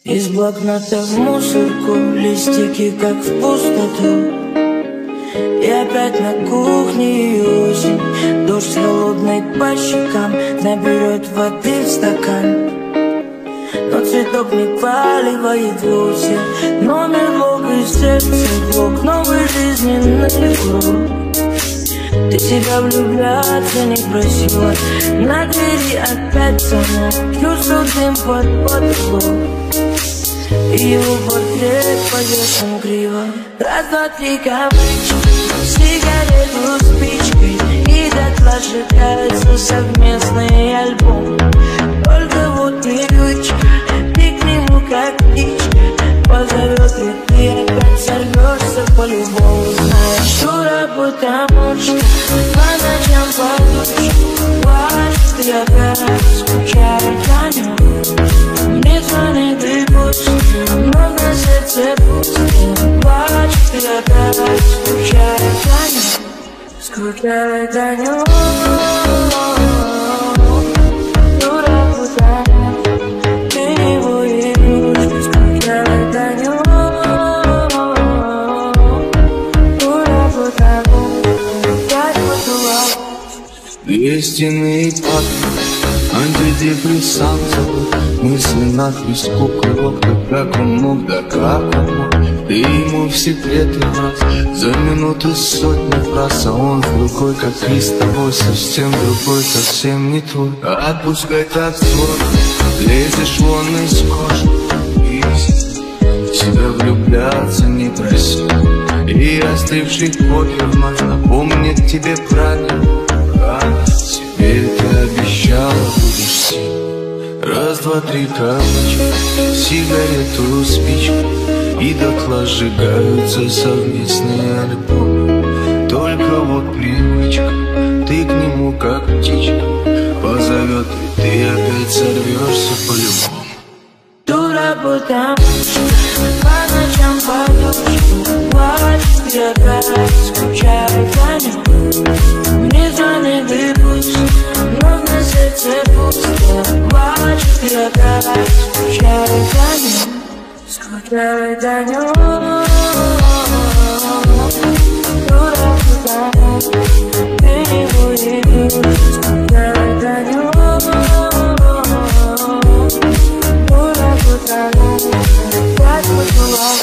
Из блокнота в мусорку, листики как в пустоту. И опять на кухне осень, дождь холодный по щекам, наберет воды в стакан. Но цветок не валивает вовсе, номер блок из сердца, блок новой жизненной круг. Ты себя влюбляться не просила, на двери опять звонок, чувствую дым под потолок. И его портрет повешен криво. Раз, два, три, кавычки, сигарету спичкой, и дотла сжигается совместный альбом. Только вот привычка, ты к нему как птичка, позовет, и ты опять сорвешься по-любому. Знаешь, дура, потому что по ночам подушку плачешь, ты опять скучаешь по нем. Мне звонит и пусть, но на сердце пусто. Плачешь, ты опять скучаешь по нем. Скучаешь по нем. Дура, потому ты его игрушка. Скучаешь по нем. Дура, потому опять потулал. Истинный папа, антидепрессанты, мысли на песку крылок, как он мог, да как он мог. Ты ему в секреты раз, за минуту сотни фраз, а он другой, как и с тобой, совсем другой, совсем не твой. Отпускай так сложно, лезешь вон из кожи, и себя влюбляться не проси. И остывший кофе вновь напомнит тебе правильно. Теперь ты обещала, будешь сильной. Раз, два, три, кавычки, сигарету, спичку, и дотла сжигаются совместные альбомы. Только вот привычка, ты к нему как птичка, позовет, и ты опять сорвешься по-любому. Дура, потому что по ночам подушку плачешь, ты опять скучаешь по нем. Мне звонит и пусть, но на сердце пусто. Плачешь, ты опять скучаешь по нем. Скучаешь по нем. Дура, потому ты его игрушка. Скучаешь по нем. Дура, потому опять потулал.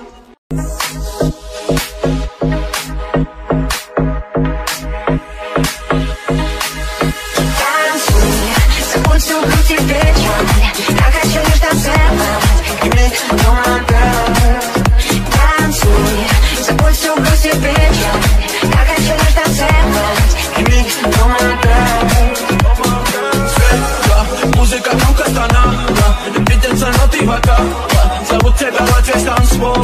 Зовут тебя вот весь танцпол.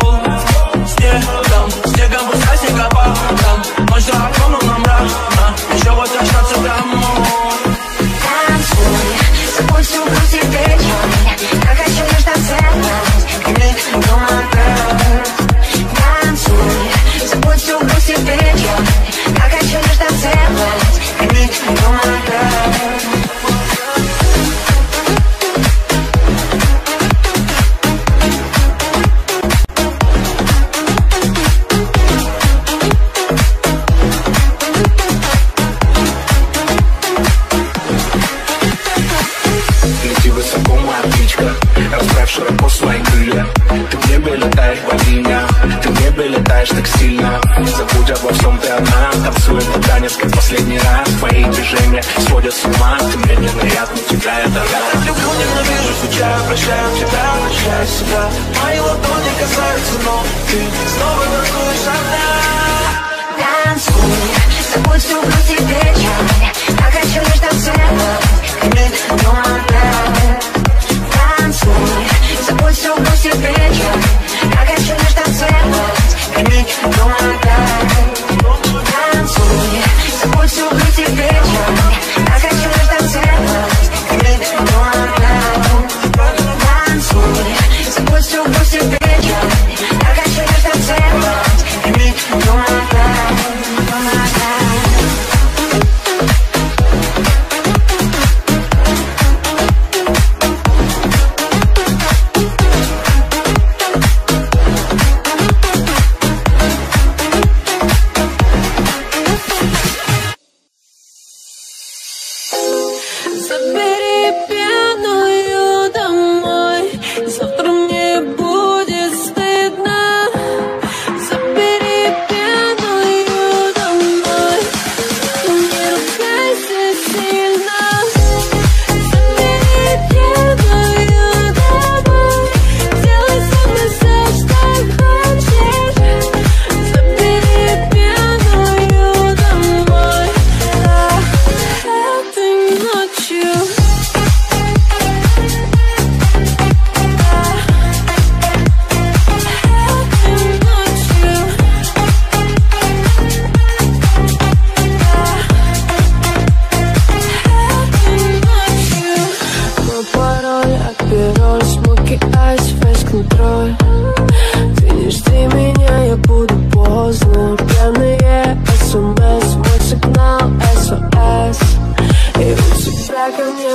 Снегом пускай снегопад. Ночь за окном, но мрак. Еще вот очнется домой. Танцуй, забудь всю грусть и печаль. Я хочу лишь танцевать, иметь дома опять. Танцуй, забудь всю грусть и печаль. Я хочу лишь танцевать, иметь дома опять. Широко свои крылья. Ты в небе летаешь во меня, ты в небе летаешь так сильно. Забудь обо всем, ты одна. Танцует под танец, как последний раз. Твои движения сводят с ума. Ты мне невероятно, тебя я дорога. Люблю, ненавижу, скучаю, прощаю тебя, прощаю себя. Мои ладони касаются, но ты снова танцуешь одна. Танцуй, забудь всю грусть и печаль. Я хочу лишь танцевать, иметь дома опять. Танцуй, забудь всю грусть и печаль. Я хочу лишь танцевать, иметь дома опять. Танцуй, забудь всю грусть и печаль. Я хочу лишь танцевать, иметь дома опять. Танцуй, забудь всю грусть и печаль. Я хочу лишь танцевать, иметь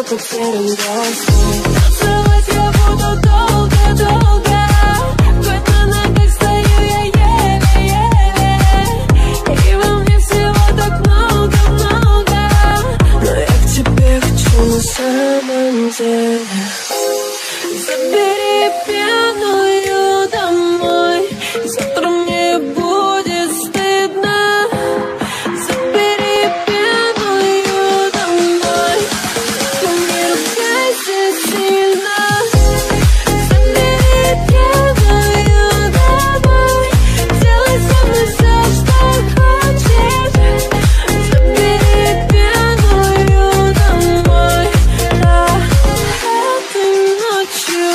потерян весной. Целовать я буду долго-долго, хоть на ногах стою я еле-еле, и во мне всего так много-много, но я к тебе хочу на самом деле. Забери пьяную домой, завтра мне будет стыдно. Забери пьяную домой, только не ругайся сильно. Забери пьяную домой, делай со мной все, что хочешь. Забери пьяную домой, да, этой ночью.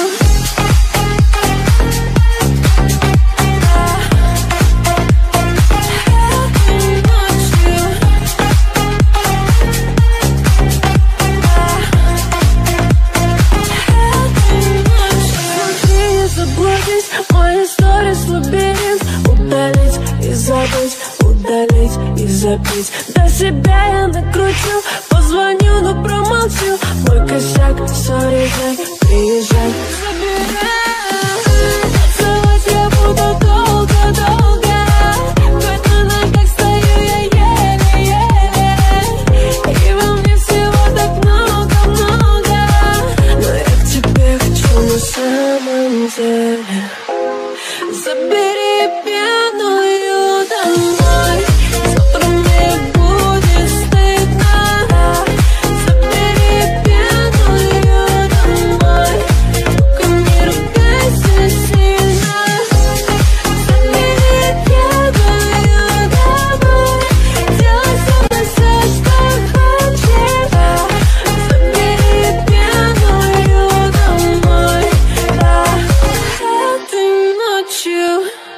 Мои сторис лабиринт, удалить и забыть, удалить и забить. До себя я накручу, позвоню, но промолчу. Мой косяк, сори, Жень, приезжай, забирай. Целовать я буду долго-долго, хоть на ногах стою я еле-еле, и во мне всего так много-много, но я к тебе хочу на самом деле. Забери пьяную домой, завтра мне будет стыдно. Забери пьяную домой, только не ругайся сильно. Забери пьяную домой, делай со мной все, что хочешь. Забери пьяную домой, да, этой ночью.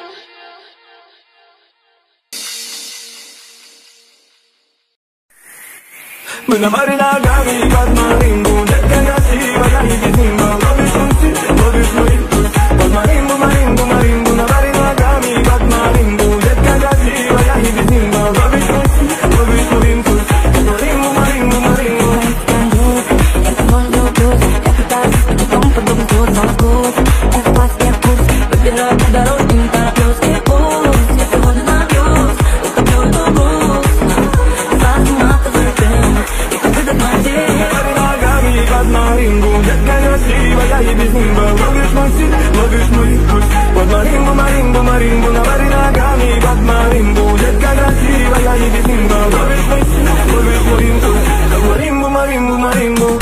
Мы на море ногами под марингу, детка красивая и без нимба. Ловишь мой стиль, ловишь мой вкус. Под марингу, марингу, марингу, на море ногами под марингу, детка красивая и без нимба. Ловишь мой стиль, ловишь мой вкус. Под марингу, марингу, марингу. Это можно убить, я пытаюсь, потом подобный тот золотой. Это класс, я вкус, выбираю по дороге, не тороплюсь. И пусть, я сегодня набьюсь, утоплю эту грусть. Засматываю дым, и победа моя. Море ногами под марингу, детка красивая и без нимба. Ловишь мой стиль, ловишь мой вкус. Под марингу, марингу, марингу, на море ногами под марингу, детка красивая и без нимба. Ловишь мой стиль, ловишь мой вкус. Под марингу, марингу, марингу.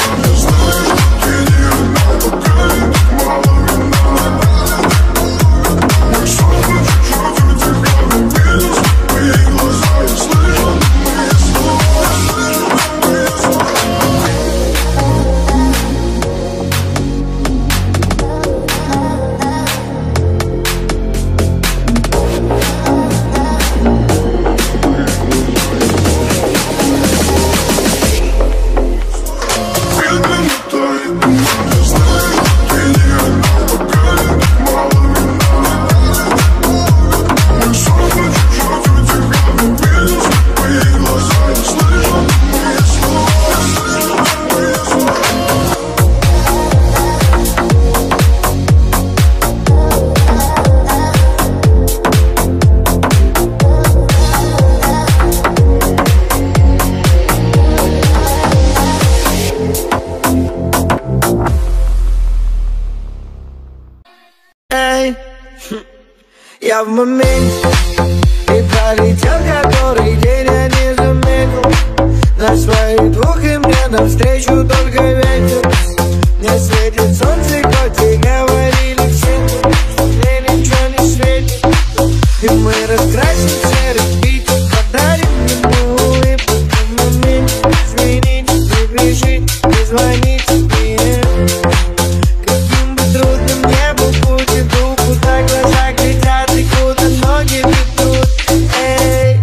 Я в моменте и пролетел, который день я не заметил. На своих двух и мне навстречу только ветер. Не светит солнце, хоть и говорили все, мне ничего не светит. И мы раскрасим серый Питер, подарим ему улыбку. В моменте звонить, не бежит, не звонить мне. Каким бы трудным не был путь, иду, куда глаза глядят и куда ноги ведут. Эй,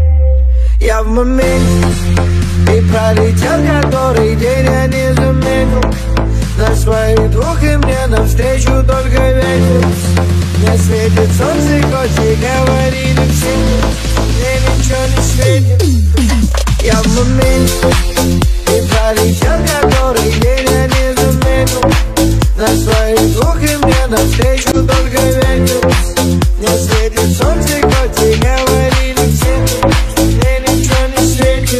я в моменте и пролетел, который день я не заметил. На своих двух и мне навстречу только ветер. Не светит солнце, хоть и говорили все, мне ничего не светит. Я в моменте и пролетел, который день я не заметил. На своих двух и мне навстречу только ветер. Не светит солнце, хоть и говорили все, мне ничего не светит.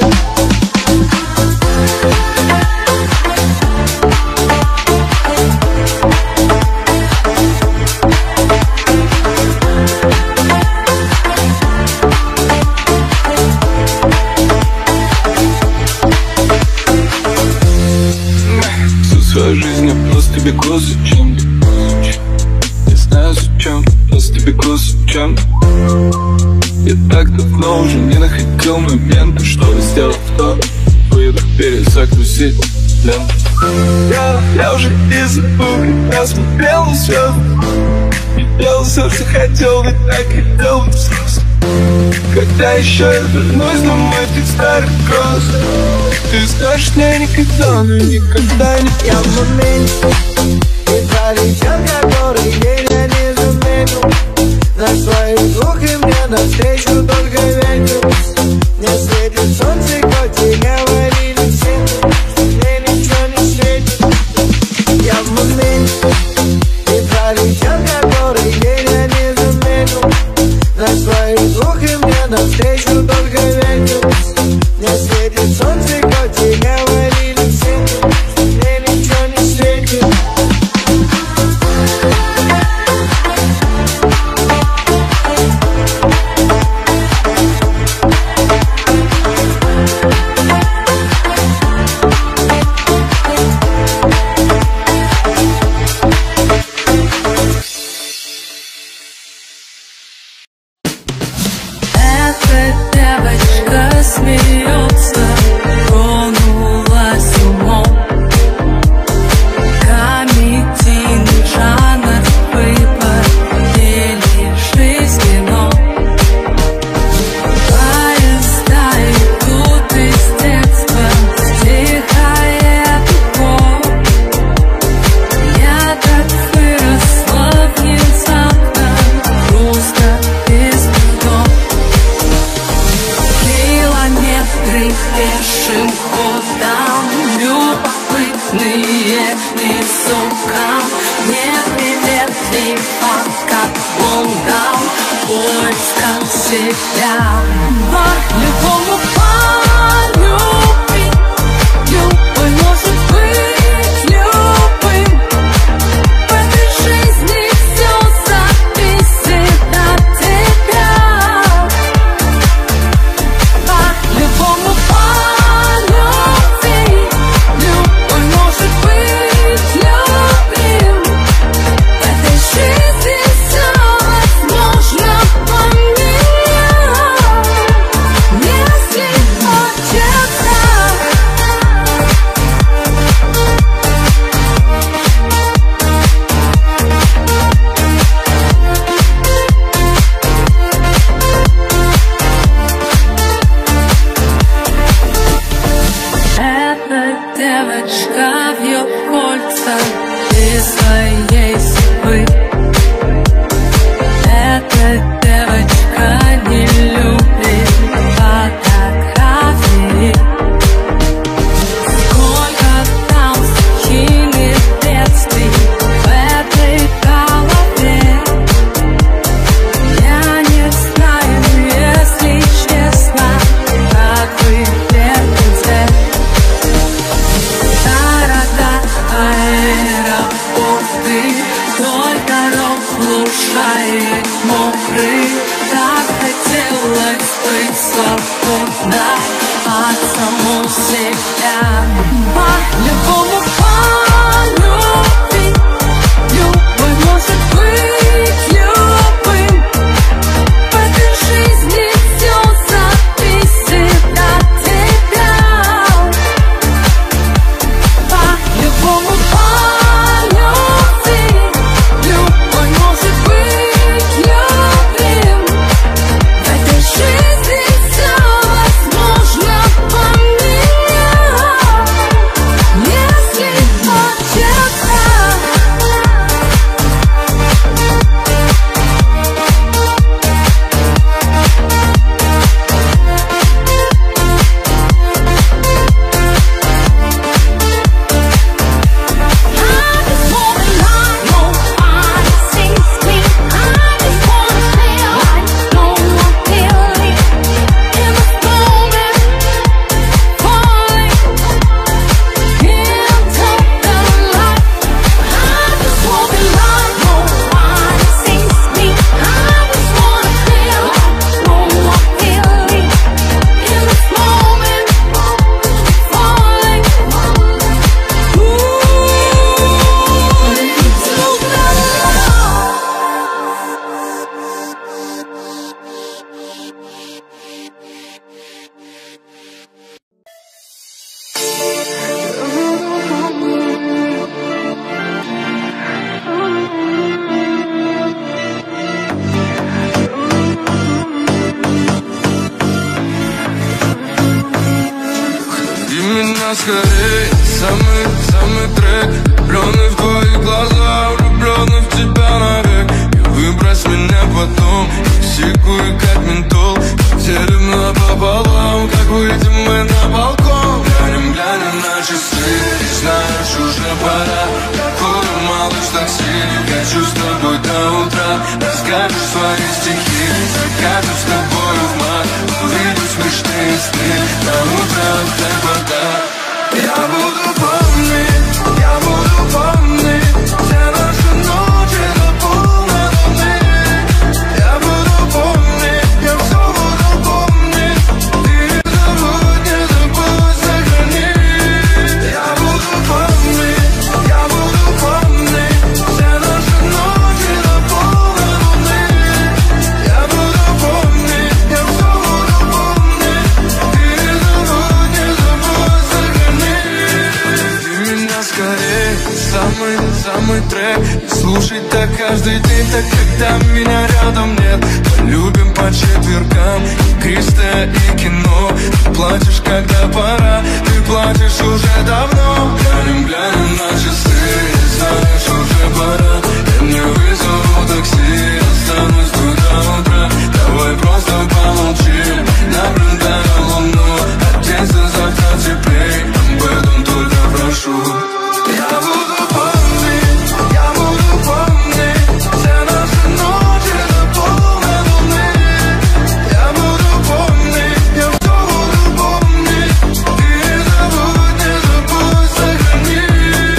Своя жизнь, я просто бегу за чем-то. Не знаю зачем, просто бегу за чем-то. Я так давно уже не находил момента, чтобы сделать то, выйду перезагрузить ленту. Я уже и забыл, как я смотрел на звезды. И делал все, что хотел, ведь так хотел быть взрослым. Когда еще я вернусь домой, ты старый кросс. Ты скажешь мне никогда, но никогда не. Я в моменте и пролетел, который день я не заметил. На своих двух и мне навстречу только ветер. Не светит солнце, хоть и говорили все, мне ничего не светит. Я в моменте и пролетел, который день я не заметил. На своих двух и мне навстречу только ветер. Не светит солнце, хоть и говорили все, мне ничего не светит. Эта девочка смеется, тронулась умом. Комедийный жанр, выбор или жизнь кино. Поезда идут из детства, стихает любовь. Я так выросла внезапно, грустно, без дом. Километры пешим ходом, любопытные лицо ко мне приветливо, как Лондон, в поисках себя. Любому парню любой может быть любым. В этой жизни все зависит от тебя. Любому парню любой из своей судьбы. Эта девочка не любит фотографии. Сколько там стихийных бедствий в этой голове. Я не знаю, если честно, как вы терпите. Города, аэропорты, вдоль дорог глушает мокрый. Так хотелось быть свободна от самой себя. По-любому полюбить, любовь может быть любым. В этой жизни все зависит от тебя. По-любому полюбить, любовь может быть любым. В этой жизни все возможно поменять, если хочется. И меня скорее, самый трек. Влюбленный в твои глаза, влюбленный в тебя навек. И выбрось меня потом, как сику и как ментол. Делим напополам, как выйдем мы на балкон. Глянем на часы, знаешь, уже пора. Курим, малыш, такси, хочу с тобой до утра. Расскажешь свои стихи, закажешь с тобой в мат. Увидишь смешные сны, на утро так вода. Я буду помнить все наши ночи до полной луны. Я буду помнить, я все буду помнить. Ты не забудь, сохрани. Я буду помнить все наши ночи до полной луны. Я буду помнить, я все буду помнить. Ты не забудь, сохрани. Ты меня скорее, самый трек. И слушать так каждый день, так когда меня рядом нет. Полюбим по четвергам, игристое и кино. Ты плачешь, когда пора, ты плачешь уже давно. Глянем на часы, знаешь, уже пора. Я не вызову такси, останусь тут до утра. Давай просто помолчим, наблюдая луну. Одеться завтра теплей, об этом только прошу. Я буду помнить все наши ночи до полной луны. Я буду помнить, я все буду помнить. Ты не забудь, сохрани.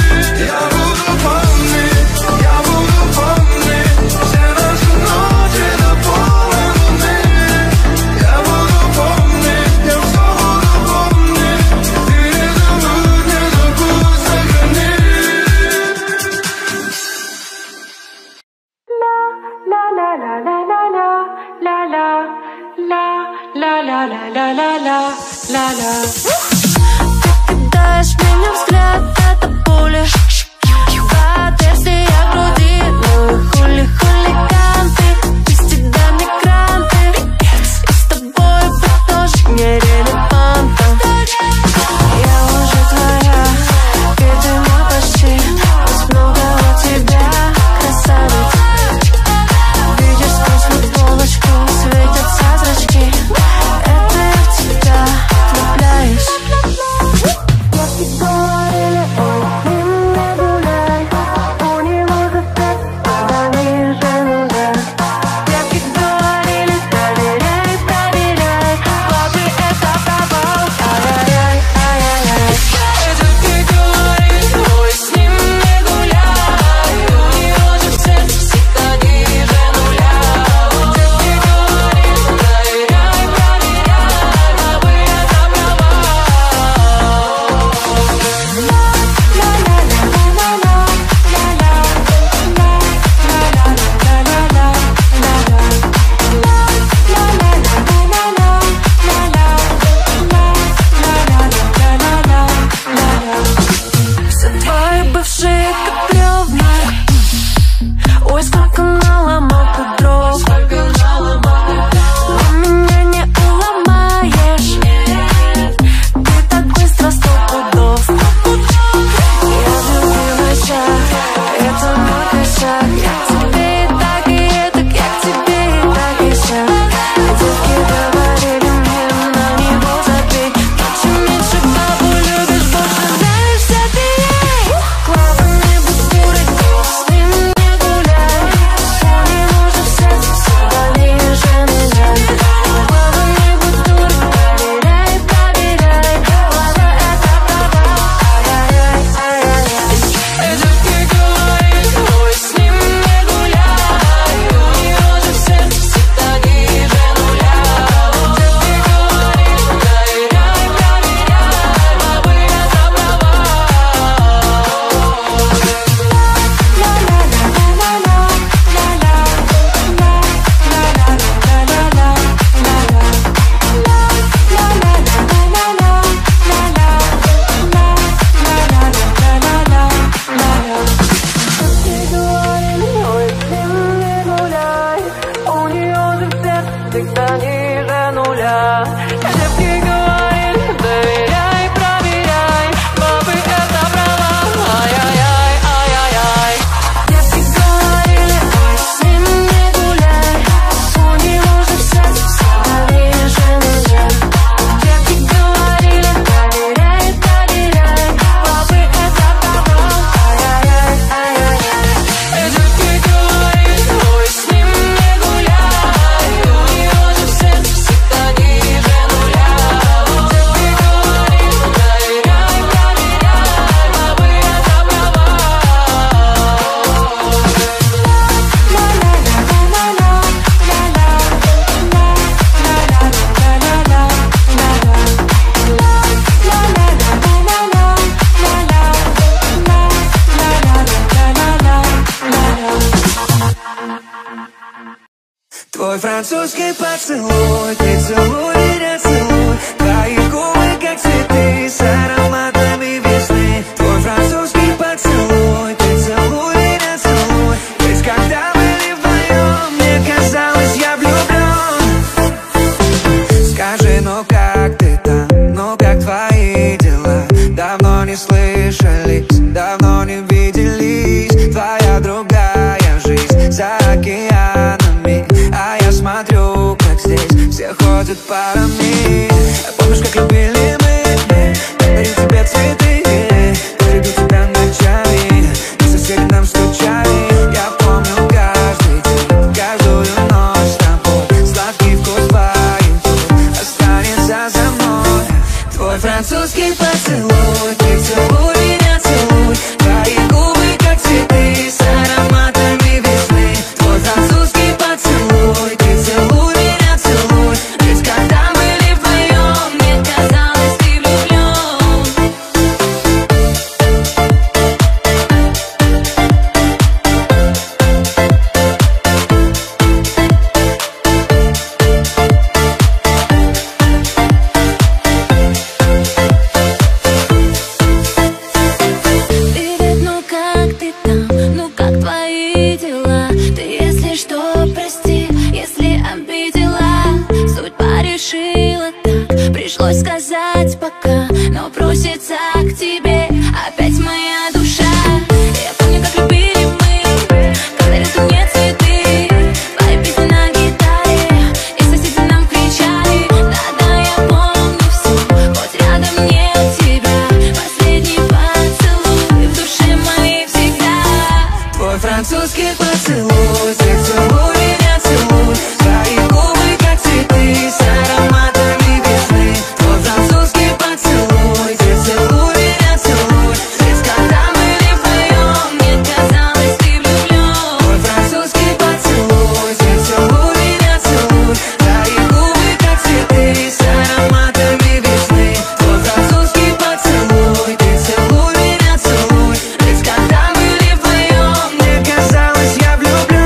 Твой французский поцелуй, ты целуй меня, целуй. Твои губы как цветы с ароматами весны. Твой французский поцелуй, ты целуй меня, целуй. Ведь когда были вдвоем, мне казалось, я влюблен. Скажи, ну как ты там, ну как твои дела? Давно не слышались, давно не виделись. Твоя другая жизнь за океанами, а я смотрю, как здесь все ходят парами. Помнишь, как любили мы, дарили тебе цветы, берегу тебя ночами, и соседи нам стучали. Я помню каждый день, каждую ночь с тобой. Сладкий вкус твоих губ останется за мной. Твой французский поцелуй, ты целуй меня, целуй. Твои губы как цветы с ароматами весны. Твой французский поцелуй, ты целуй меня, целуй. Ведь когда были вдвоем, мне казалось, ты влюблен. Привет, ну как ты там, ну как твои дела? Ты, если что, прости, если обидела. Судьба решила так, пришлось сказать пока, но просится к тебе опять моя душа. Я помню, как любили мы, когда рядом нет цветы. Твои песни на гитаре, и соседи нам кричали. Да-да, я помню все, хоть рядом нет тебя. Последний поцелуй в душе моей всегда. Твой французский поцелуй, ты целуй меня, целуй. Твои губы как цветы с ароматами весны. Твой французский поцелуй, ты целуй меня, целуй. Ведь когда были вдвоем, мне казалось, ты влюблен. Твой французский поцелуй, ты целуй меня, целуй. Твои губы как цветы с ароматами весны. Твой французский поцелуй, ты целуй меня, целуй. Ведь когда были вдвоем, мне казалось, я влюблен.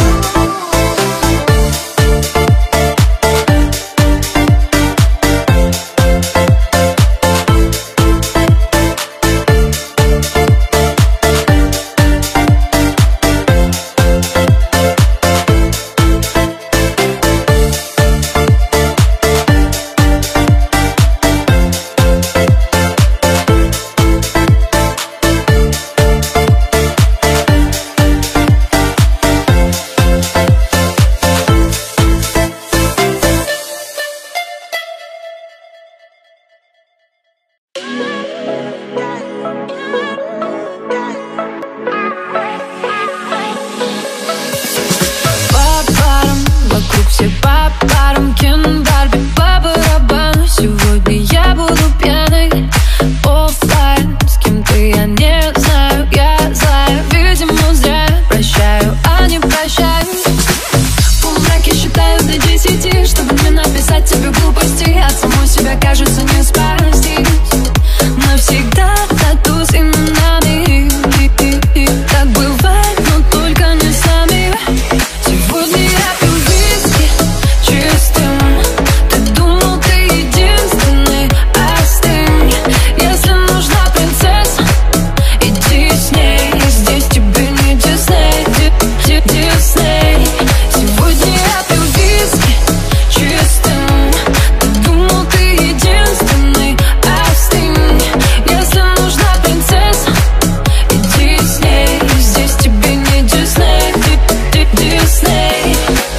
По парам, вокруг все по парам. Кен, Барби, по барабану. Сегодня я буду пьяной. Оффлайн, с кем-то я не знаю. Я злая, видимо, зря. Прощаю, а не прощаю. В полумраке считаю до 10, чтобы не написать тебе глупости. От самой себя, кажется, не спастись. Навсегда тату с именами. Так бывает, но только не с нами. Сегодня я пью виски чистым. Ты думал, ты единственный, остынь. Если нужна принцесса, иди с ней. Здесь тебе не Дисней, Дисней. Сегодня я пью виски чистым. Ты думал, ты единственный, остынь. Если нужна принцесса, иди с ней. Здесь тебе не Дисней, Дисней.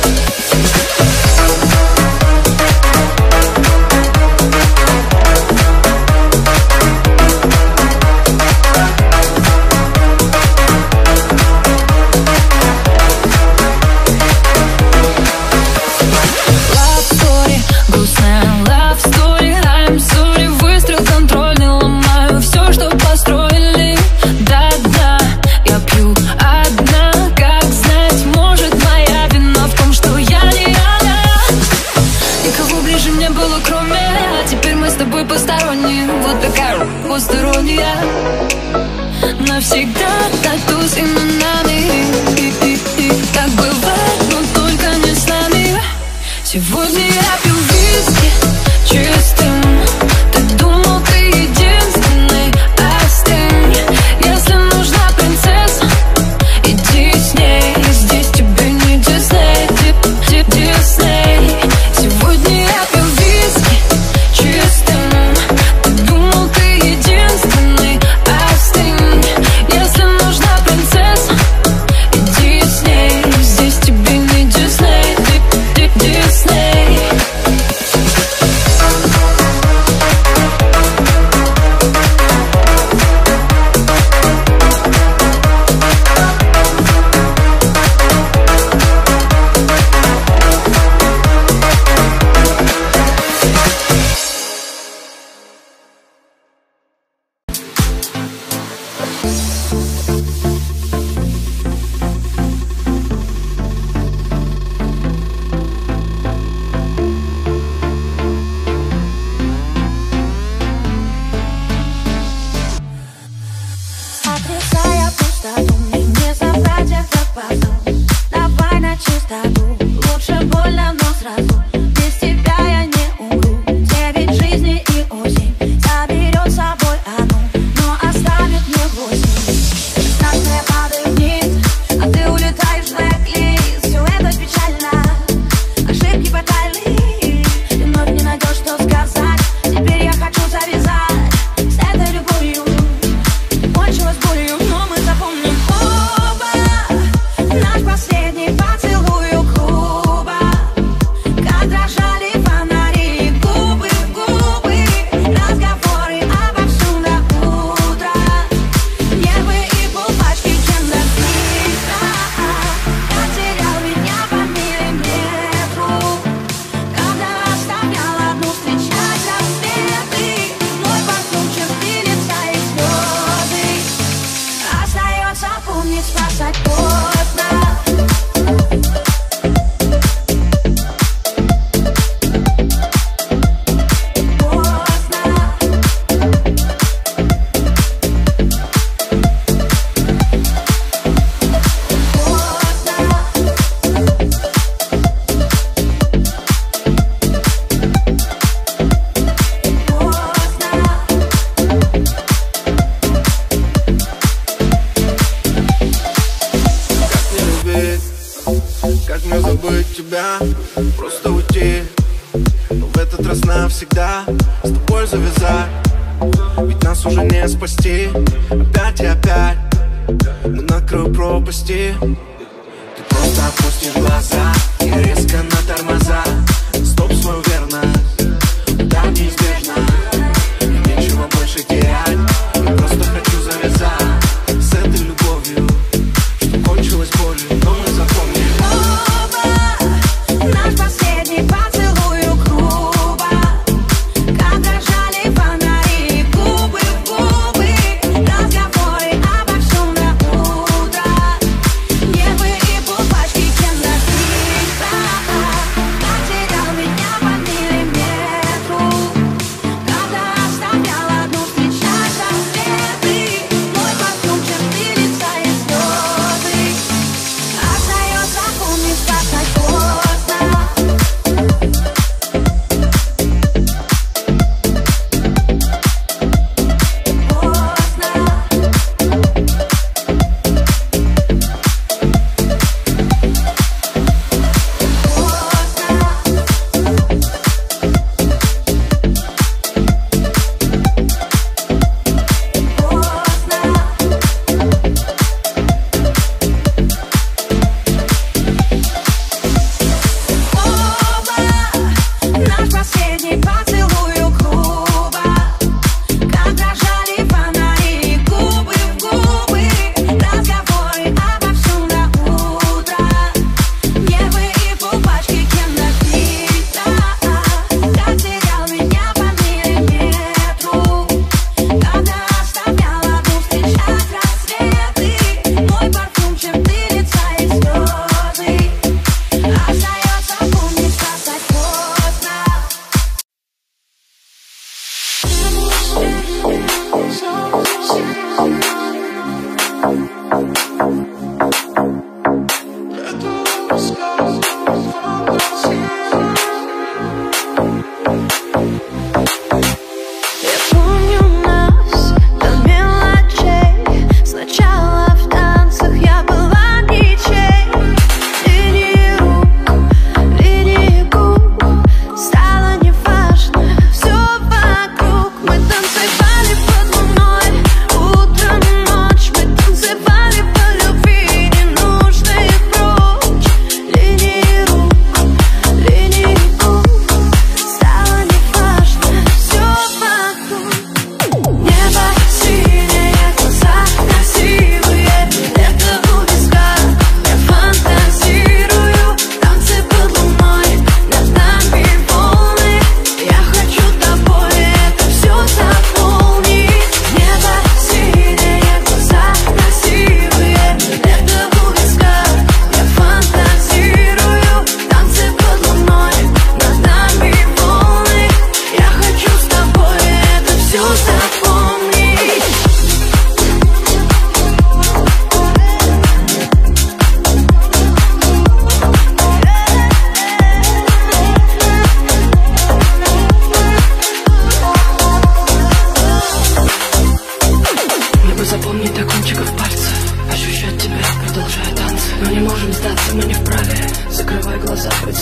Love story, грустная love story. I'm sorry, выстрел контрольный, ломаю все, что построили. Да-да, я пью одна, как знать, может моя вина в том, что я не она. Никого ближе не было, кроме, а теперь мы с тобой посторонние. Вот такая посторонняя. Навсегда тату с именами. Так бывает, но только не с нами. Сегодня я пью виски чистым. Ты думал, ты единственный, остынь. Если нужна принцесса, иди с ней. Здесь тебе не Дисней, Дисней. Сегодня я пью виски чистым. Ты думал, ты единственный, остынь. Если нужна принцесса, иди с ней. Здесь тебе не Дисней, Дисней. Отрицая пустоту, мне не забрать этот потом. Давай на чистоту, лучше больно, но сразу. Без тебя я не умру. 9 жизней и осень заберет с собой одну, но оставит мне 8. Красная падает вниз, а ты улетаешь в блэк-лист. Все это печально, ошибки фатальны. Ты вновь не найдешь, что сказать. Теперь я хочу завязать с этой любовью. Кончилась болью, но мы запомним оба наш последний поцелуй у клуба. Как дрожали фонари, губы в губы, разговоры обо всем до утра. Нервы и полпачки киндер-сникса. Я терял меня по миллиметру, когда оставлял одну встречать рассветы. Мой вокруг черты лица и слезы. Остается помнить, спасать поздно. Как мне забыть тебя, просто уйти, но в этот раз навсегда с тобой завязать. Ведь нас уже не спасти, опять и опять мы на краю пропасти. Ты просто опустишь глаза и резко на тормоза. Стоп свою верность, да, неизбежно. И нечего больше терять, я просто хочу завязать с этой любовью, что кончилась болью, но мы запомним. Наш последний поцелуй у клуба. Как дрожали фонари, губы в губы, разговоры обо всем до утра. Нервы и полпачки киндер-сникса.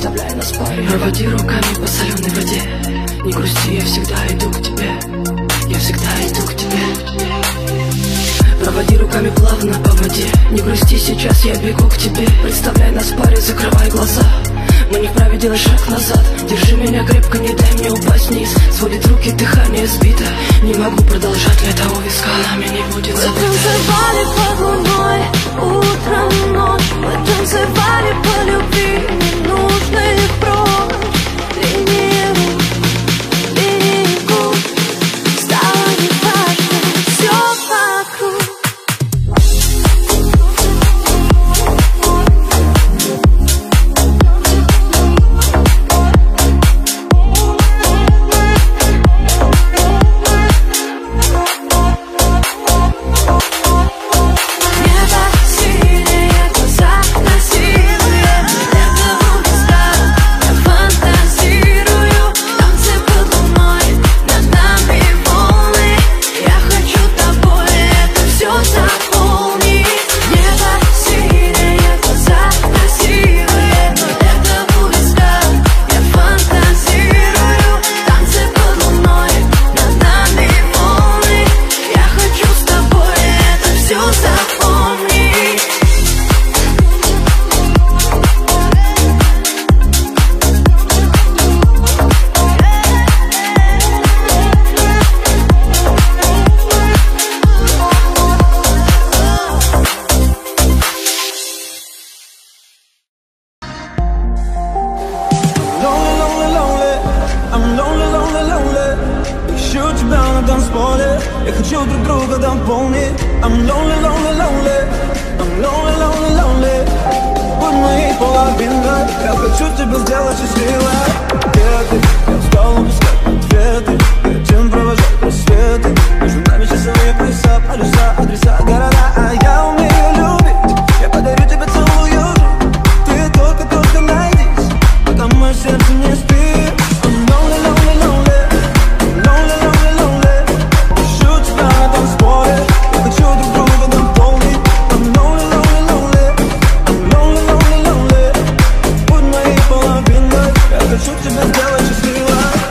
представляй нас паре. Проводи руками по соленой воде. Не грусти, я всегда иду к тебе. Я всегда иду к тебе. Проводи руками плавно по воде. Не грусти, сейчас я бегу к тебе. Представляй нас паре, закрывай глаза. Мы не вправе делать шаг назад. Держи меня крепко, не дай мне упасть вниз. Сводит руки, дыхание сбито. Не могу продолжать, лето у виска нами не будет забыто. Мы танцевали под луной, утром, ночь. Мы танцевали по любви, ненужных прочь. Линии рук, линии губ. Стало неважно, все вокруг. Я хочу друг друга дополнить. I'm lonely, lonely, lonely. I'm lonely, lonely, lonely. Будь моей половиной. Я хочу тебя сделать счастливой. Где ты? Я устал упускать ответы. Перед тем провожать рассветы. Между нами часовые пояса, полюса, адреса, города. А я умею любить. Я подарю тебе целую жизнь. Ты только найдись, пока мое сердце не спит. I'm lonely, lonely, lonely. Я хочу друг друга дополнить. I'm lonely, lonely, lonely. I'm lonely, lonely, lonely. Будь моей половиной. Я хочу тебя сделать счастливой.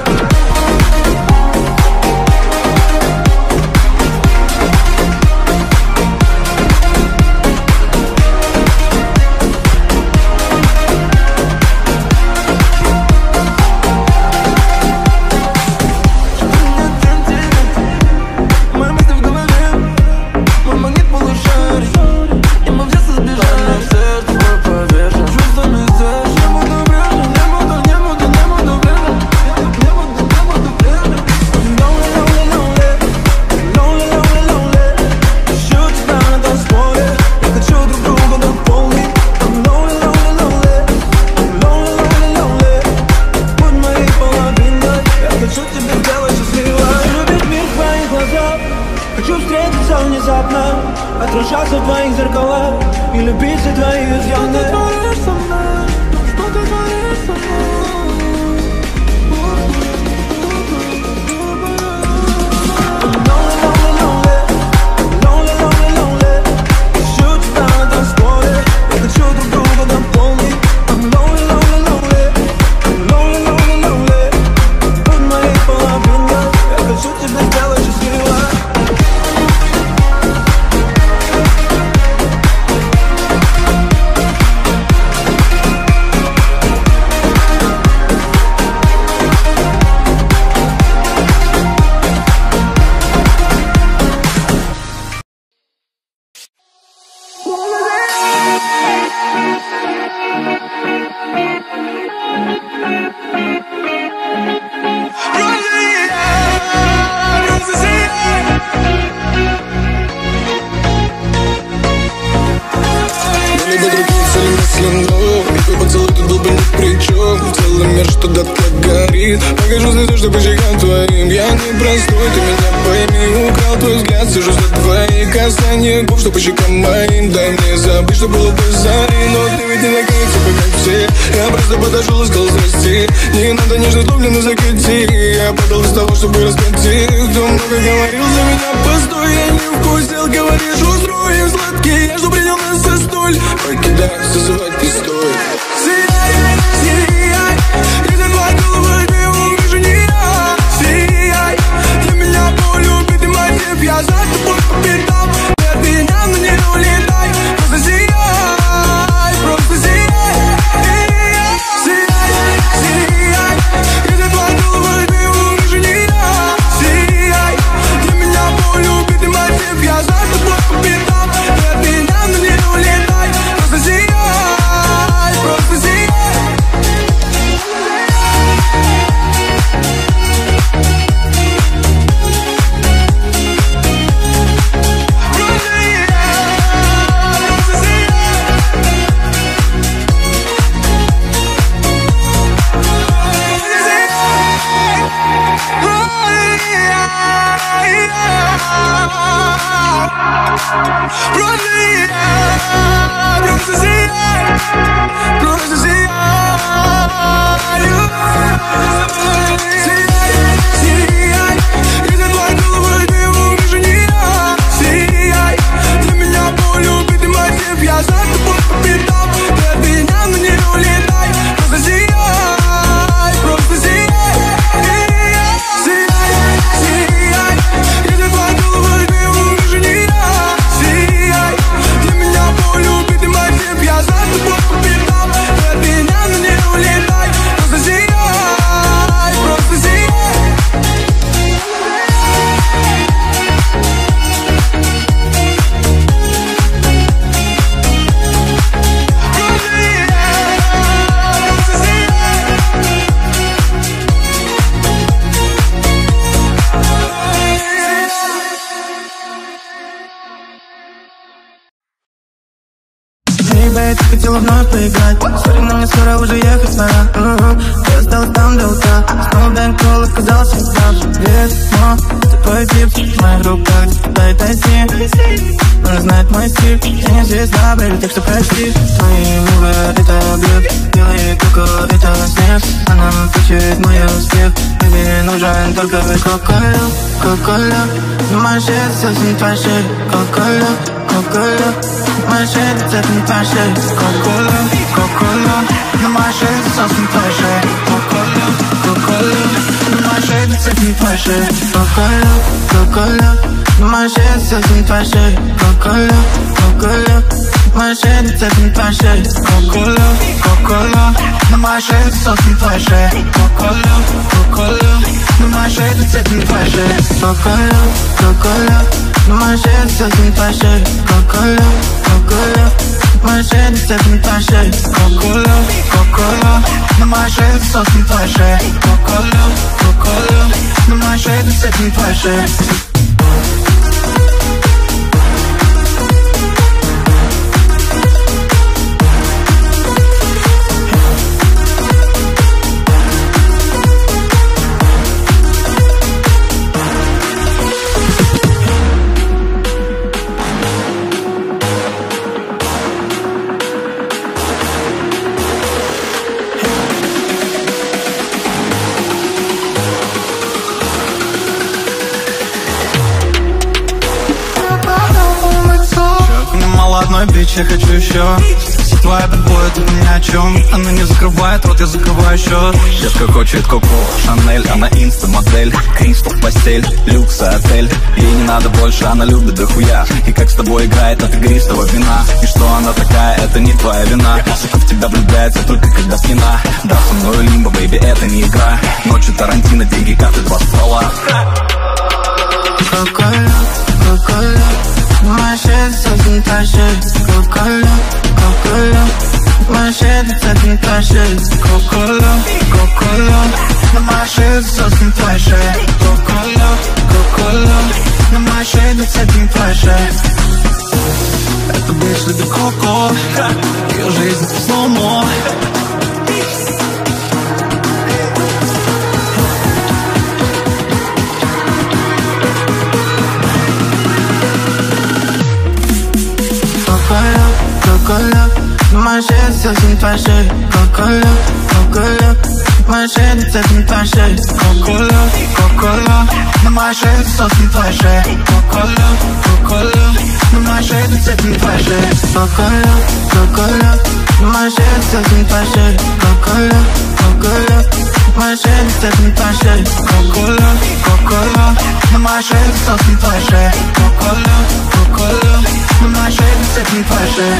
Хочу встретиться внезапно, отражаться в твоих зеркалах и любить все твои изъяны. Что ты творишь со мной? Что ты творишь со мной? I'm lonely, lonely, lonely. Lonely, lonely, lonely. Ищу тебя на танцполе. Я хочу друг друга дополнить. I'm lonely, lonely, lonely. I'm lonely, lonely, lonely. Будь моей половиной. Я хочу тебя сделать счастливой. Покажу звезду, что по щекам твоим. Я не простой, ты меня пойми. Украл твой взгляд, сижу за твои касания губ, что по щекам моим. Дай мне забыть, что было до зари. Но ты ведь не такая, типа как все. Я просто подошел и сказал здрасте. Не надо нежно топлено закати. Я подал из того, чтобы раскатить. Кто много говорил за меня, постой. Я не вкусил, говоришь, устроим сладкий. Я жду, придем на застоль. Покидай, зазывать не стоит. Сияй, сияй. бэй, ты хотела вновь поиграть. Сори, но мне скоро уже ехать пора. Я осталась там до утра. Снова бэнкролл, оказался неправ. Весьма, ты твой тип, в моих руках, куда это идти. Он знает мой стиль, я не звезда, бэйби, так что прости. Твои мувы, это объект, белые коко, это снег. Она включит мой успех, бэйби, нужен только кока-кола, кока-кола. Моя шея совсем твоя шея, кока-кола, кока-кола. Моя шея цепнет твоя шея, кока-кола, кока-кола. Моя шея совсем твоя шея, кока-кола, кока-кола. Моя шея цепнет твоя шея, кока-кола, кока-кола. Моя шея совсем твоя шея, кока-кола, кока-кола. Моя шея цепнет твоя шея, кока-кола, кока-кола. Моя шея совсем твоя шея, кока-кола, кока-кола. Моя шея цепнет твоя шея, кока-кола, кока-кола. Моя шея совсем твоя шея, кока-кола, кока-кола. Моя шея цепнет твоя шея, кока-кола, кока-кола. Моя шея совсем твоя шея, кока-кола, кока-кола. Моя шея цепнет твоя шея. Одной бич, я хочу еще. Вся твоя бэтбой, это ни о чем. Она не закрывает рот, я закрываю счет. Детка хочет Коко, Шанель, она инста-модель. Кристал в постель, люкс, отель. Ей не надо больше, она любит дохуя. И как с тобой играет от игристого вина. И что она такая, это не твоя вина. Сука в тебя влюбляется только когда спина. Да, со мной лимбо, бэйби, это не игра. Ночью Тарантино, деньги, карты, 2 ствола. Кока-кола, кока-кола. Моя шея совсем твоя шея, кока-кола, кока-кола. Моя шея цепнет твоя шея, кока-кола, кока-кола. Моя шея совсем твоя шея, кока-кола, кока-кола. Моя шея цепнет твоя шея. Это бич любит Коко, ее жизнь слоумо. Кока-кола, кока-кола. Моя шея совсем твоя шея, кока-кола, кока-кола. Моя шея цепнет твоя шея, кока-кола, кока-кола. Моя шея совсем твоя шея, кока-кола, кока-кола. Моя шея цепнет твоя шея, кока-кола, кока-кола. Моя шея совсем твоя шея, кока-кола, кока-кола. Моя шея цепнет твоя шея, кока-кола, кока-кола. Моя шея совсем твоя шея, кока-кола, кока-кола. Моя шея цепнет твоя шея.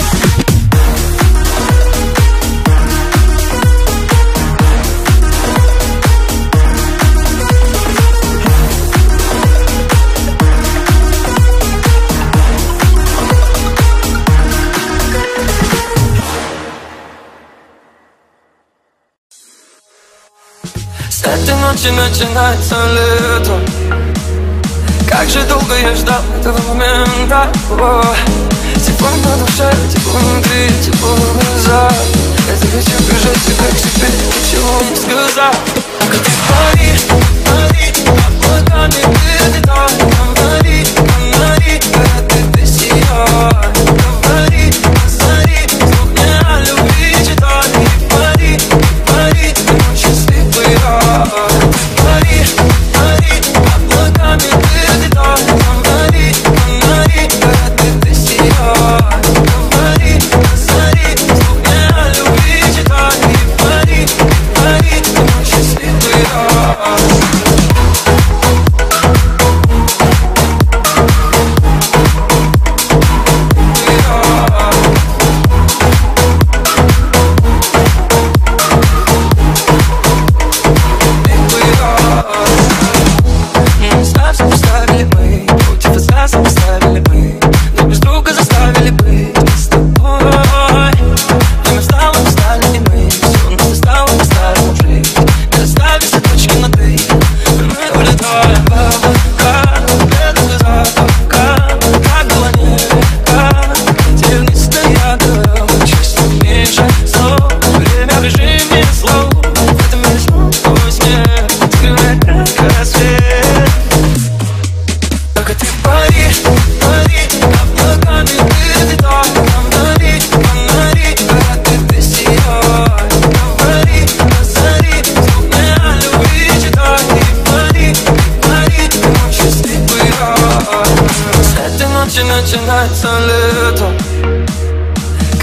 С этой ночи начинается лето. Как же долго я ждал этого момента. Тепло на душе, тепло внутри, тепло в глазах. Я хочу бежать тебя к себе, ничего не сказать. Как ты пари, пари, облаками вылетай. Говори, говори, когда ты сияешь. Говори, посмотри, вдруг мне о любви читай. Пари, пари, ты мой счастливый я. Пари, пари, облаками вылетай. Говори, говори, когда ты сияешь.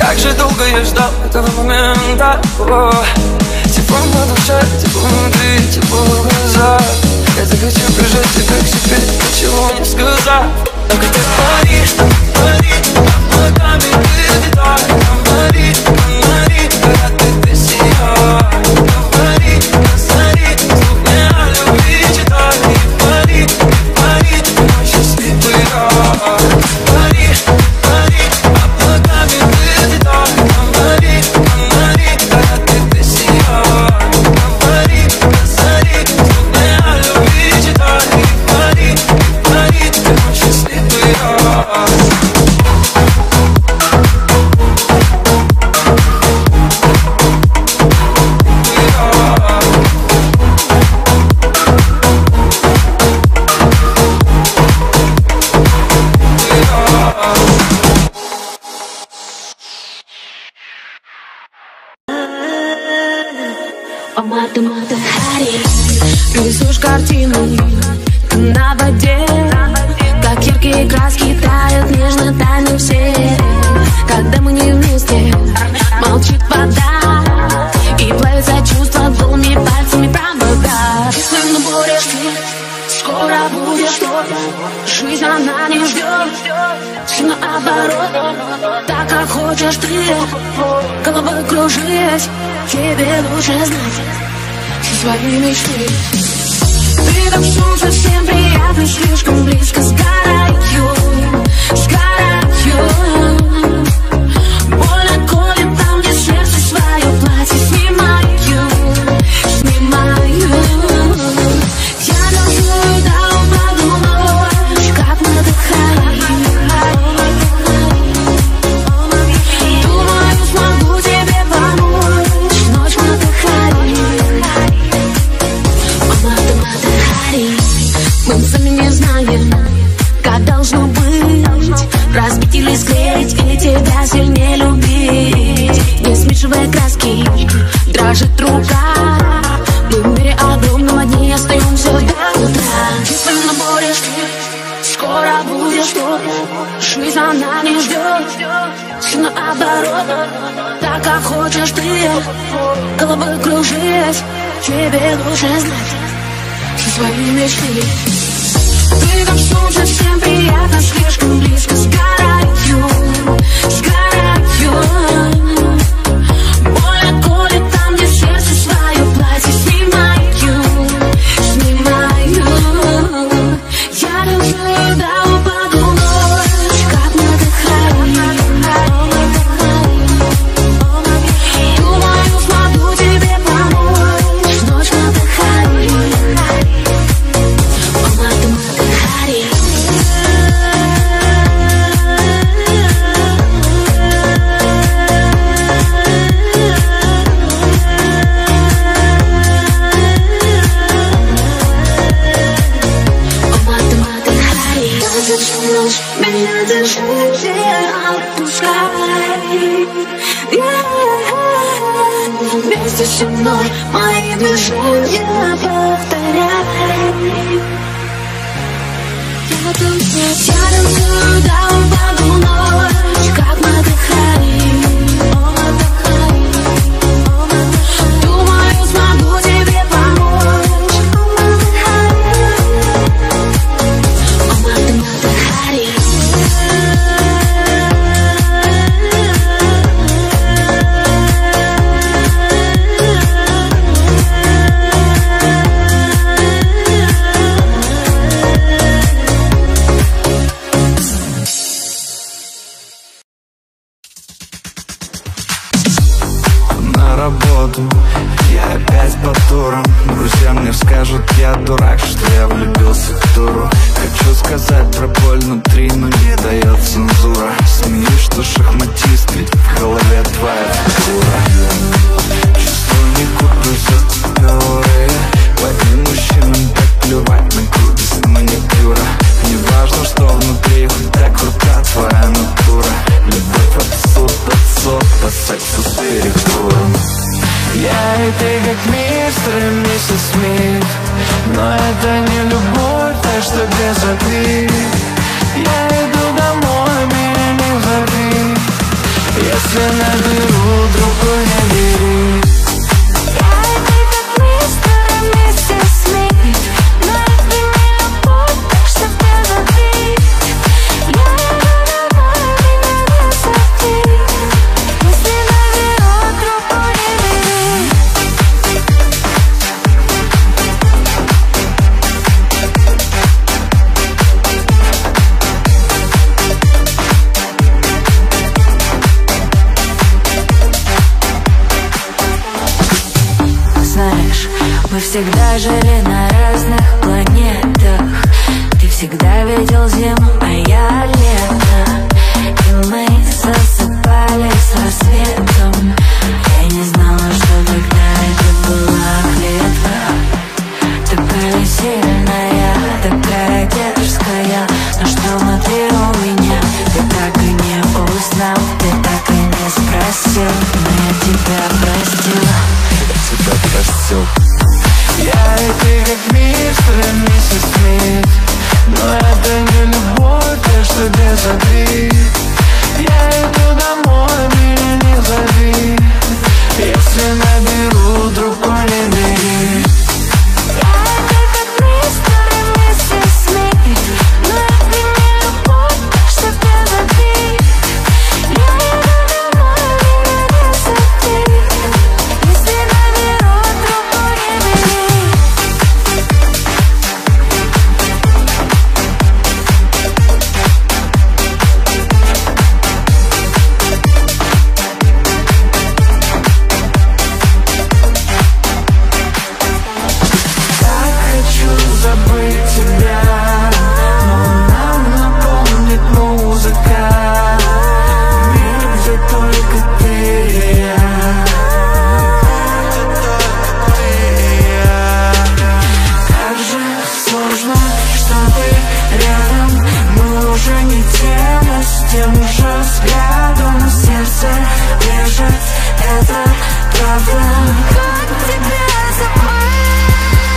Как же долго я ждал этого момента. Тепло на душе, тепло внутри, тепло в глазах. Я захотел прижать тебя к себе, ничего не сказав. Только ты паришь, облаками вылетай. Говори, говори, когда ты без себя. Говори, говори, словно я любви читай. И пари, мой счастливый рай. Пари, пари, облаками вылетай. Говори, говори, когда ты без себя. Говори, говори, словно я любви читай. И пари, мой счастливый рай. Матахари, рисуешь картины на воде, как яркие краски тают нежно тайны все. Когда мы не вместе, молчит вода, и плавится чувство голыми пальцами провода. Если наборешь ты, скоро будет что-то. Жизнь она не ждет, все наоборот. Так как хочешь ты, головой кружись, тебе лучше знать свои мечты. Ты как шум совсем приятный, слишком близко сгораю, сгораю. Больно колет там, где сердце свое платье снимаю, снимаю. Я танцую до упаду ночь, как мы отдыхаем. Думаю, смогу тебе помочь, ночь мы отдыхаем. Мы сами не знаем, как должно быть. Разбить или склеить, или тебя сильнее любить. Не смешивая краски, дрожит рука. Мы в мире огромном одни остаемся до утра. Если наборешь ты, скоро будет что-то. Жизнь она не ждет, все наоборот. Так как хочешь ты, головой кружись, тебе лучше знать свои мечты. Ты как шум совсем приятно, слишком близко сгораю, сгораю. Больно колет там, где сердце свое платье снимаю, снимаю. Я танцую до упаду ночь, как мы отдыхаем. Думаю, смогу тебе помочь, ночь мы отдыхаем. Меня держи, не отпускай. Вместе со мной мои движения повторяй. Я танцую до упаду ночь, как мы отдыхаем. Думаю, смогу тебе помочь. Работу, я опять по турам. Друзья мне скажут, я дурак, что я влюбился в туру. Хочу сказать про боль внутри, но не дает цензура. Смеюсь, что шахматист, ведь в голове твоя фигура. Чувствую, не куплю разговоры. Одним мужчинам так плевать на крутость маникюра. Не важно, что внутри, хоть так крута твоя натура. Любовь от сота, сексу с перекуром. Я и ты как мистер и миссис Смит, но это не любовь, так что без обид. Я иду домой, меня не зови. Если наберу, другой не бери. Я и ты как мистер и миссис Смит, но это не любовь, так что без обид. Я иду домой, меня не зови. Если наберу, другой не бери. Знаешь, мы всегда жили на разных планетах. Ты всегда видел зиму, а я лето. И мы засыпали с рассветом. Я не знала, что тогда это была клетка. Такая сильная, такая дерзкая. Но что внутри у меня, ты так и не узнал, ты так и не спросил. Но я тебя простила. Тебя простил. Я и ты как мистер и миссис Смит, но это не любовь, так что без обид. Я иду домой, меня не зови. Если наберу, другой не бери. Я и ты как мистер и миссис Смит, но это не любовь, так что без обид. Я иду домой, меня не зови. Если наберу, другой не бери. Так хочу забыть тебя, но нам напомнит музыка. Мир, где только ты и я. Как же сложно, что ты рядом. Мы уже не те, но с тем же взглядом. Сердце режет, это правда. Как тебя забыть?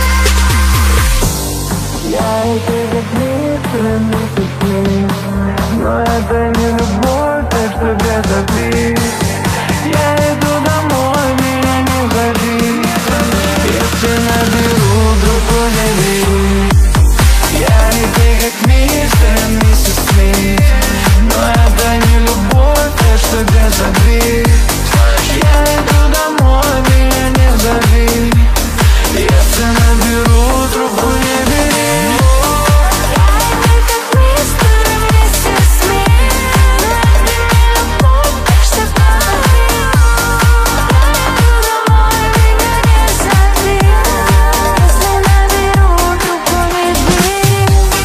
Я и ты как мистер и миссис Смит, но это не любовь, так что без обид. Я иду домой, меня не зови. Если наберу, другой не бери. Я и ты как мистер и миссис Смит, но это не любовь, так что без обид. Я иду домой, меня не зови. Если наберу, другой не бери. Я и ты как мистер и миссис Смит, но это не любовь, так что без обид. Я иду домой, меня не зови. Если наберу, другой не бери.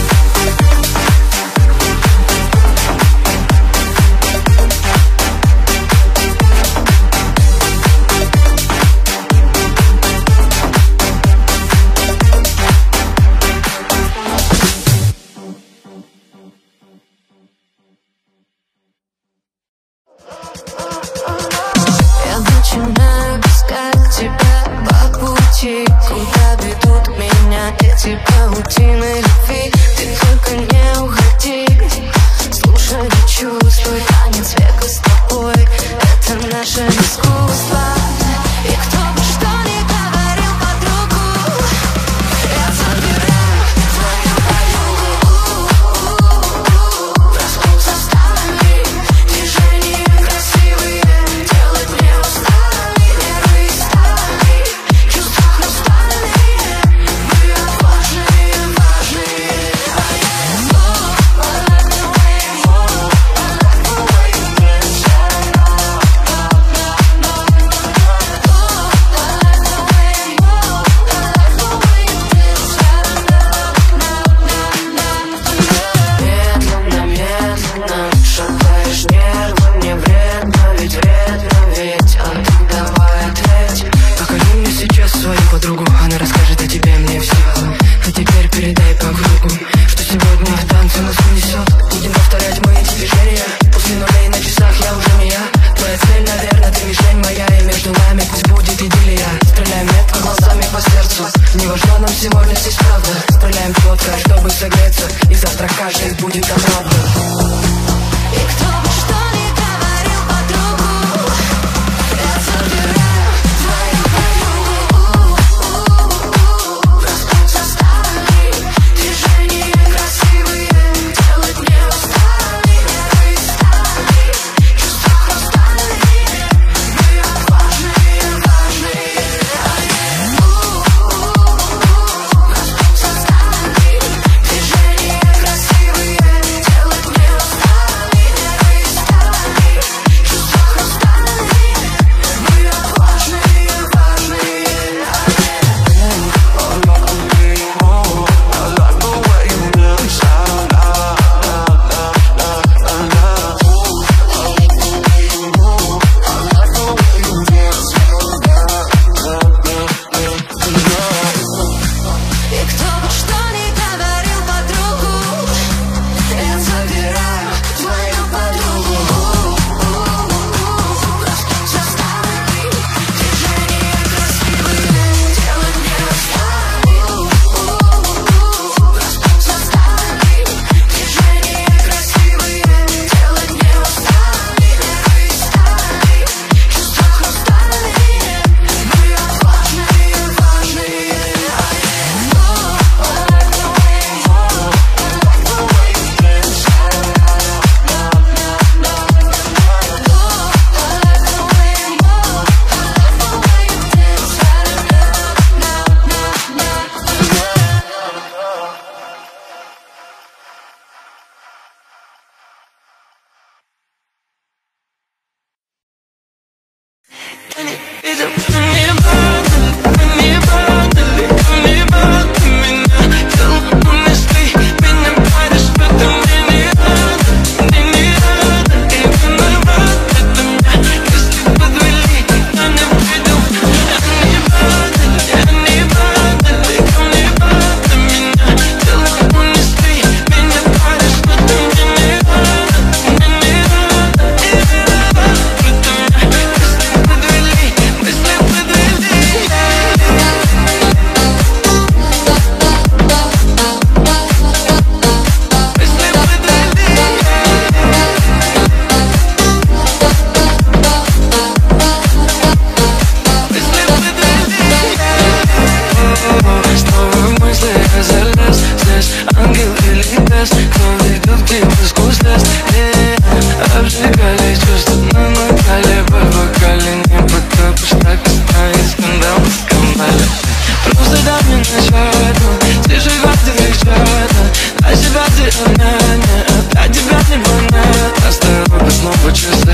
Я начинаю искать тебя по пути, куда ведут меня эти паутины любви. Ты только не уходи, слушай и чувствуй танец века с тобой. Это наше искусство, и кто бы что ни говорил подругу, я забираю твою подругу. Проснуться стали движения красивые, делать мне устали, нервы стали, чувства хрустальные. Мы отважные, важные, а я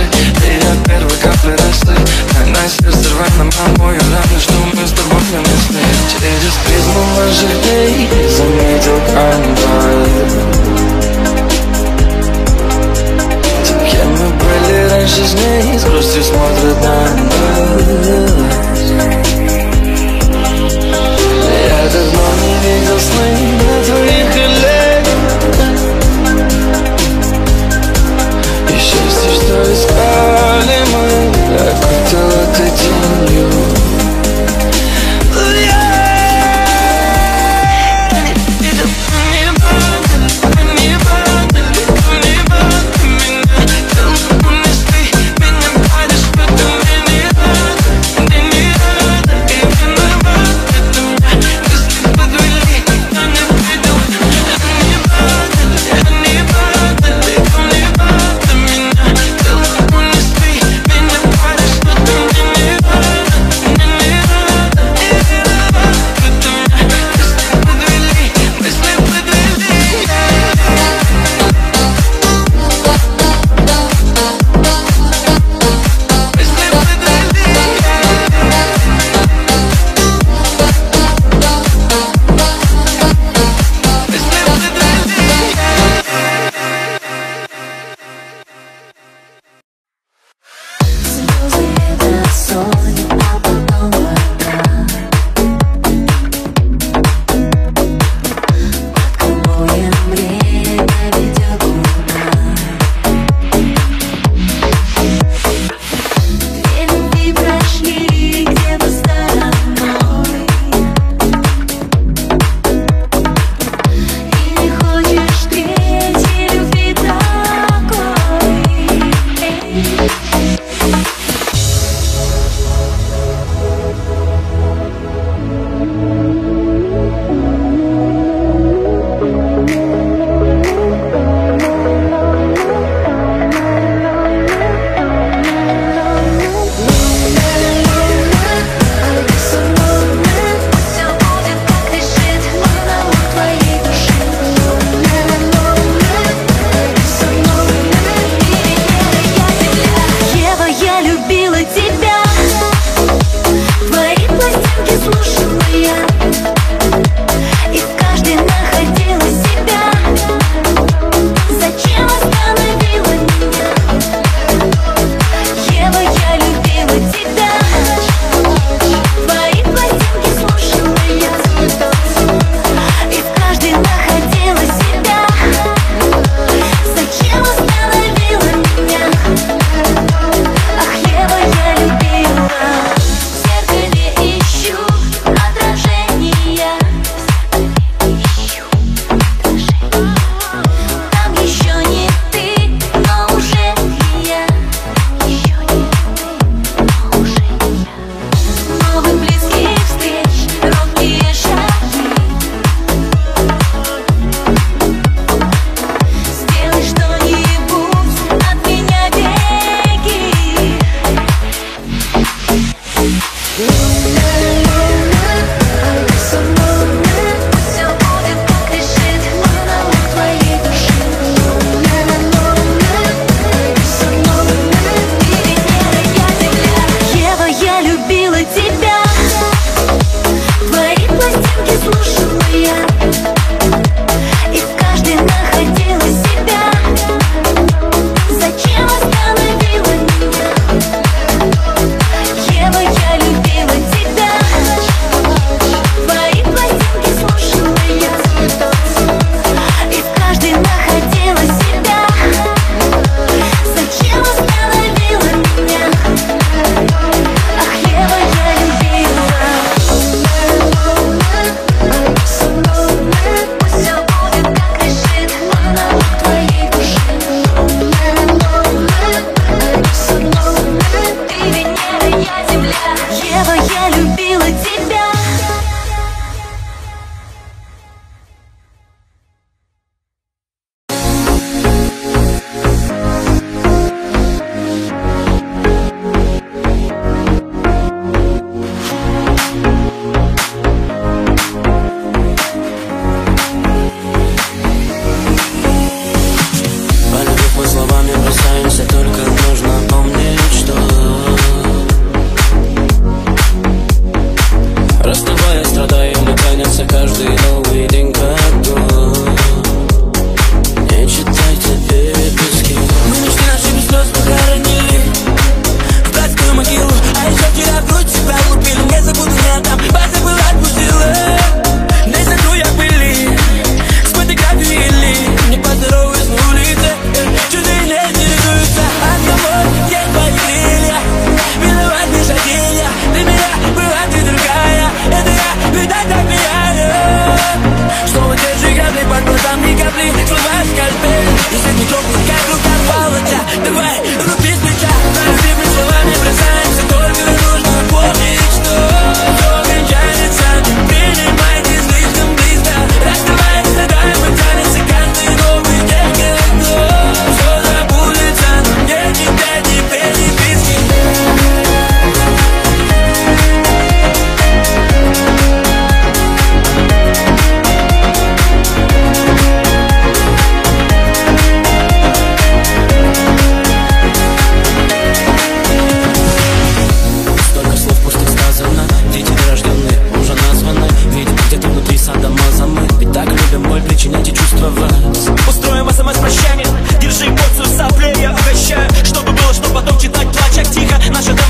И от первой капли росы на сердце рваном обои раны, что мы с тобой вместе. Через призму наших дней заметил канвас. Кем мы были раньше с ней, с грустью смотрят на нас. Я давно не видел сны на твоих коленях. И счастье, что искали мы, окутало ты тенью.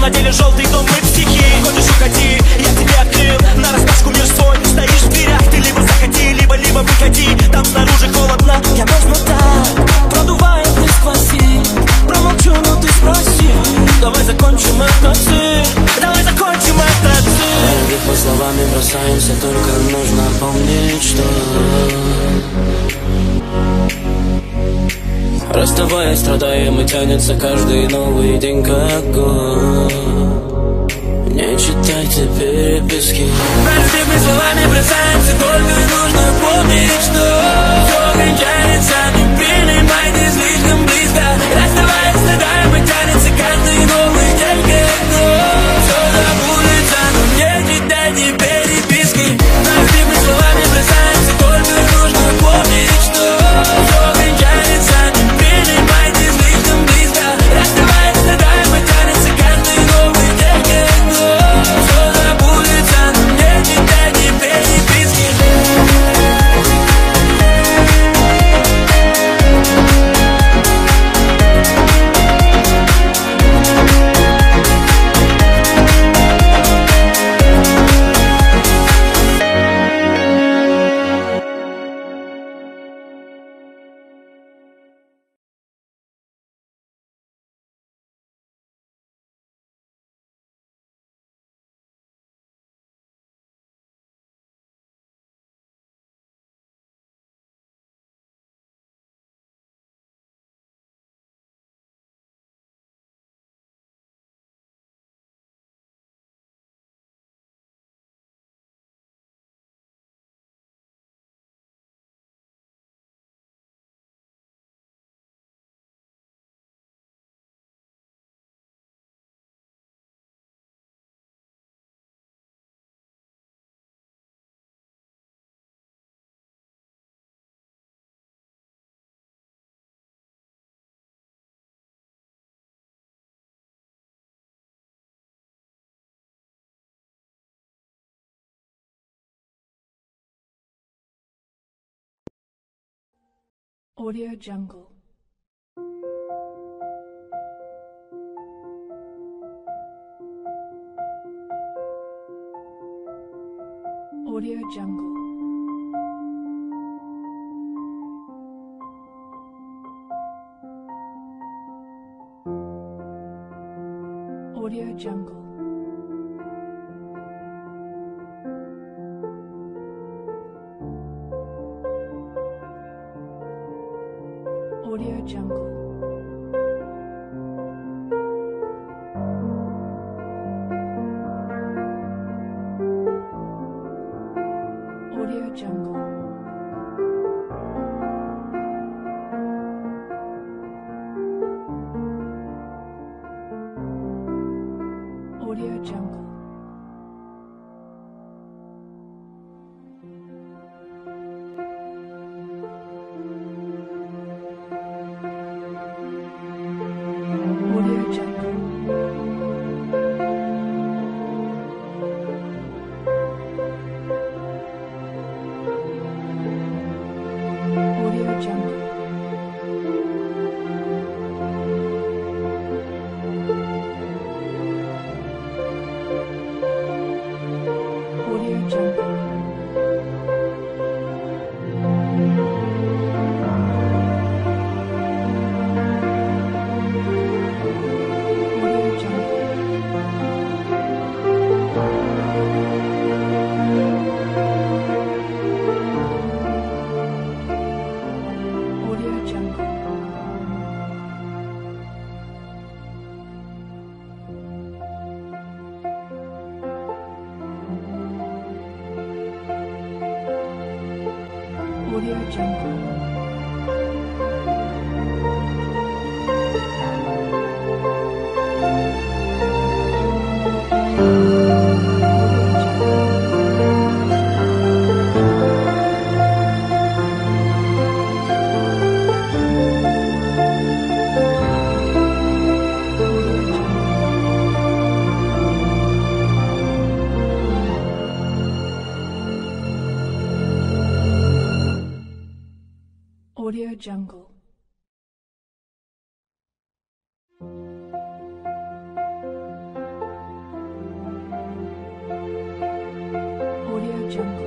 на деле желтый дом, мы психи. Хочешь уходи, я тебе открыл нараспашку мир свой. Стоишь в дверях, ты либо заходи, либо выходи. Там снаружи холодно, я мерзну так, продувает мне сквозь. Промолчу, но ты спроси. Давай закончим этот цирк, давай закончим этот цирк. Ведь мы словами бросаемся, только нужно помнить, что расставаясь, страдаем и тянется каждый новый день как год. Не читайте переписки. Прости, мы словами бросаемся, только нужно помнить, что все кончается, не принимайте слишком близко. Расставаясь, страдаем и тянется каждый новый день как год. Все забудется, но не читайте переписки. Прости, мы словами бросаемся, только нужно помнить, что все кончается, не принимайте слишком близко. Расставаясь, страдаем и тянется каждый новый день как год. Все забудется, но не читайте переписки. Audio Jungle. Audio Jungle. Audio Jungle. Audio Jungle. Audio Jungle. Audio Jungle. Audio Jungle. Audio Jungle. Audio Jungle. Audio Jungle. Audio Jungle. Audio Jungle. Audio Jungle. Jungle.